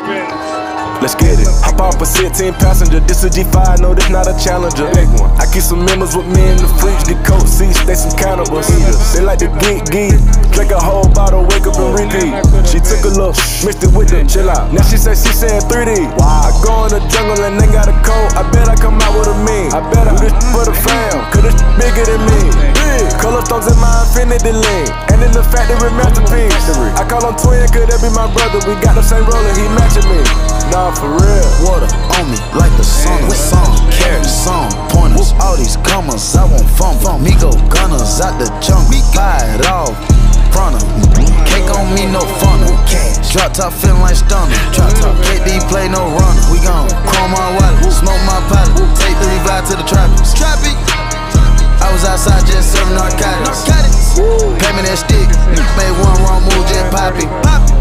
Let's get it. Hop off a 16 passenger. This a G5, no, this not a Challenger. I keep some members with me in the fridge. The coat seats, they some cannibals. They like to geek. Drink a whole bottle, wake up and repeat. She took a look, mixed it with them, chill out. Now she saying 3D. I go in the jungle and they got a coat. I bet I come out with a mean. I bet I do this for the fam, cause this bigger than me. Color stones in my infinity lane. And in the factory masterpiece. I call him twin, could that be my brother? We got the same roller, he matching me. Nah, for real. Water on me like the sun of song. Carrots, song, pointers. All these commas, I want fun. Migo gunners out the junk. Buy it all. Front cake on me, no funnel. Drop top feeling like stunner. Drop top KD play no runner. We gon' chrome my wallet, smoke my pilot. Take the Levi to the tropics. I was outside just serving narcotics. Pay me that stick. Made one wrong move, just pop it.